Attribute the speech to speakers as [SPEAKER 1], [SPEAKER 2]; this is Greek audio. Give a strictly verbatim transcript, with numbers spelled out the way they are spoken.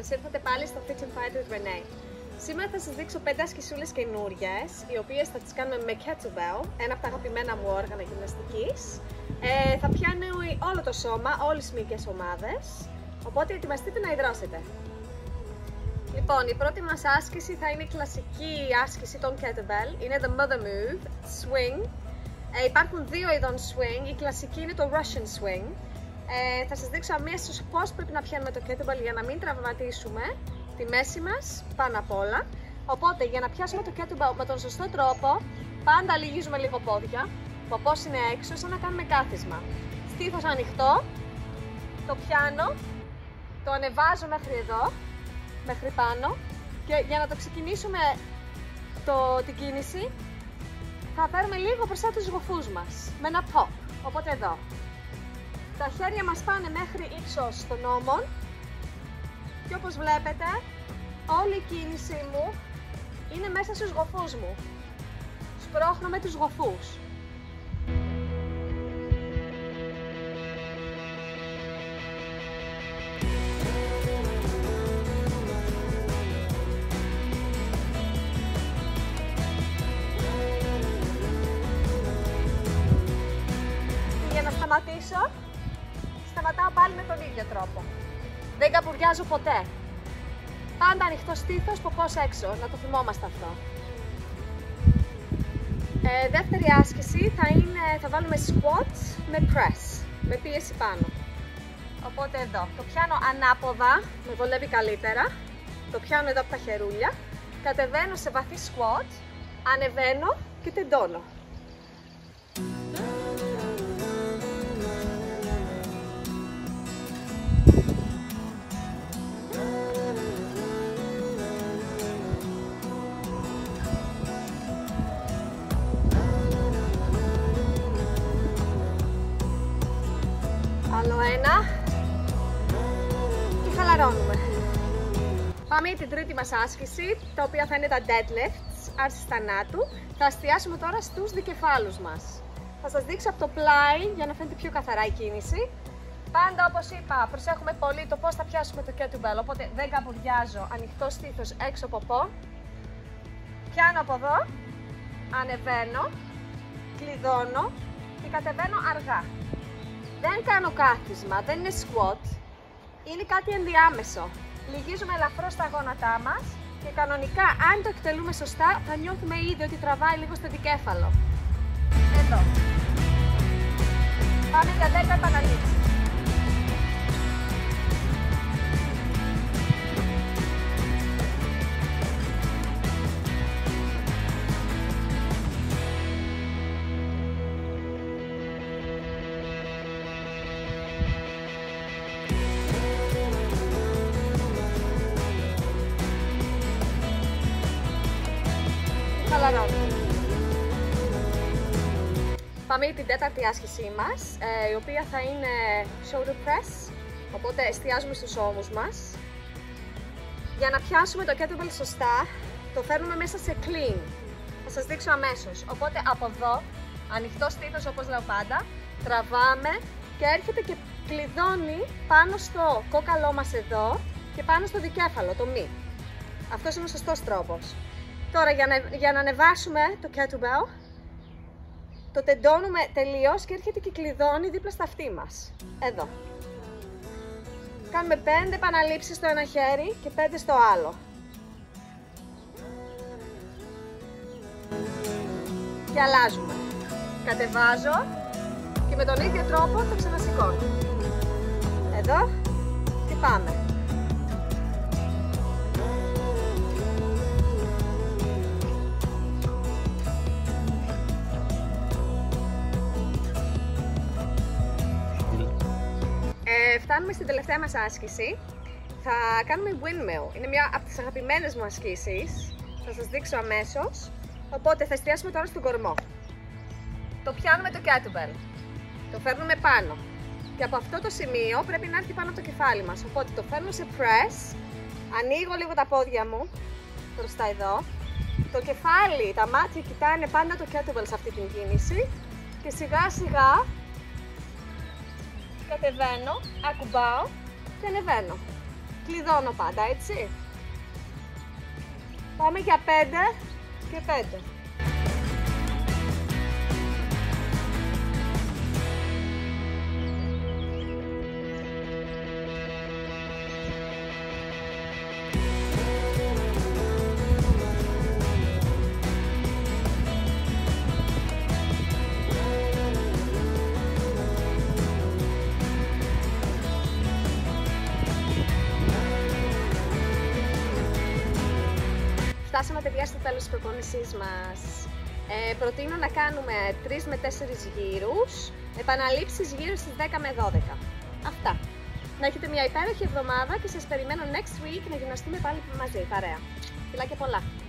[SPEAKER 1] Καλώς ήρθατε πάλι στο Fit and Fight with Renee. Σήμερα θα σας δείξω πέντε ασκησούλες καινούριες, οι οποίες θα τις κάνουμε με kettlebell, ένα από τα αγαπημένα μου όργανα γυμναστικής. Ε, θα πιάνει όλο το σώμα, όλες τις μυϊκές ομάδες, οπότε ετοιμαστείτε να υδρώσετε. Λοιπόν, η πρώτη μας άσκηση θα είναι η κλασική άσκηση των kettlebell, είναι the mother move, swing. Ε, υπάρχουν δύο είδων swing, η κλασική είναι το Russian swing. Ε, θα σας δείξω αμέσως πώς πρέπει να πιάνουμε το kettlebell για να μην τραυματίσουμε τη μέση μας πάνω απ' όλα. Οπότε για να πιάσουμε το kettlebell με τον σωστό τρόπο, πάντα λυγίζουμε λίγο πόδια, ο ποπός είναι έξω, σαν να κάνουμε κάθισμα. Στήθος ανοιχτό, το πιάνω, το ανεβάζω μέχρι εδώ, μέχρι πάνω, και για να το ξεκινήσουμε το, την κίνηση θα φέρουμε λίγο μπροστά τους γοφούς μας με ένα pop, οπότε εδώ. Τα χέρια μας πάνε μέχρι ύψος των ώμων και όπως βλέπετε όλη η κίνησή μου είναι μέσα στους γοφούς μου. Σπρώχνω με τους γοφούς. Για να σταματήσω, σταματάω πάλι με τον ίδιο τρόπο. Δεν καπουριάζω ποτέ. Πάντα ανοιχτό στήθος, ποπός έξω, να το θυμόμαστε αυτό. Ε, δεύτερη άσκηση θα, είναι, θα βάλουμε squat με press, με πίεση πάνω. Οπότε εδώ, το πιάνω ανάποδα, με βολεύει καλύτερα. Το πιάνω εδώ από τα χερούλια, κατεβαίνω σε βαθύ squat, ανεβαίνω και τεντώνω. Άλλο ένα και χαλαρώνουμε. Πάμε για την τρίτη μας άσκηση, τα οποία θα είναι τα deadlifts, άρσης θανάτου. Θα εστιάσουμε τώρα στους δικεφάλους μας. Θα σας δείξω από το πλάι για να φαίνεται πιο καθαρά η κίνηση. Πάντα όπως είπα, προσέχουμε πολύ το πώς θα πιάσουμε το kettlebell, οπότε δεν καπουριάζω, ανοιχτό στήθος, έξω ποπό. Πιάνω από εδώ, ανεβαίνω, κλειδώνω και κατεβαίνω αργά. Δεν κάνω κάθισμα, δεν είναι squat, είναι κάτι ενδιάμεσο. Λυγίζουμε ελαφρώς τα γόνατά μας και κανονικά, αν το εκτελούμε σωστά, θα νιώθουμε ήδη ότι τραβάει λίγο στο δικέφαλο. Εδώ. Πάμε για δέκα επαναλήψεις. Πάμε για την τέταρτη άσκησή μας, η οποία θα είναι shoulder press, οπότε εστιάζουμε στους ώμους μας. Για να πιάσουμε το kettlebell σωστά, το φέρνουμε μέσα σε clean. Θα σας δείξω αμέσως. Οπότε από εδώ, ανοιχτό στήθος όπως λέω πάντα, τραβάμε και έρχεται και κλειδώνει πάνω στο κόκαλό μας εδώ και πάνω στο δικέφαλο, το μη. Αυτός είναι ο σωστός τρόπος. Τώρα για να, για να ανεβάσουμε το kettlebell, το τεντώνουμε τελείως και έρχεται και κλειδώνει δίπλα στα αυτή μας. Εδώ. Κάνουμε πέντε επαναλήψεις στο ένα χέρι και πέντε στο άλλο. Και αλλάζουμε. Κατεβάζω και με τον ίδιο τρόπο το ξανασηκώνω. Εδώ και πάμε. Ε, φτάνουμε στην τελευταία μας άσκηση. Θα κάνουμε windmill. Είναι μια από τις αγαπημένες μου ασκήσεις. Θα σας δείξω αμέσως. Οπότε θα εστιάσουμε τώρα στον κορμό. Το πιάνουμε το kettlebell. Το φέρνουμε πάνω. Και από αυτό το σημείο πρέπει να έρθει πάνω από το κεφάλι μας. Οπότε το φέρνω σε press. Ανοίγω λίγο τα πόδια μου προς τα εδώ. Το κεφάλι, τα μάτια κοιτάνε πάντα το kettlebell σε αυτή την κίνηση. Και σιγά σιγά κατεβαίνω, ακουμπάω και ανεβαίνω. κλειδώνω πάντα, έτσι. Πάμε για πέντε και πέντε. Φτάσαμε, παιδιά, στο τέλος της προπόνησής μας. Ε, προτείνω να κάνουμε τρεις με τέσσερις γύρους, επαναλήψεις γύρω στις δέκα με δώδεκα. Αυτά. Να έχετε μια υπέροχη εβδομάδα και σας περιμένω next week να γυμναστούμε πάλι μαζί, παρέα. Φιλάκια πολλά!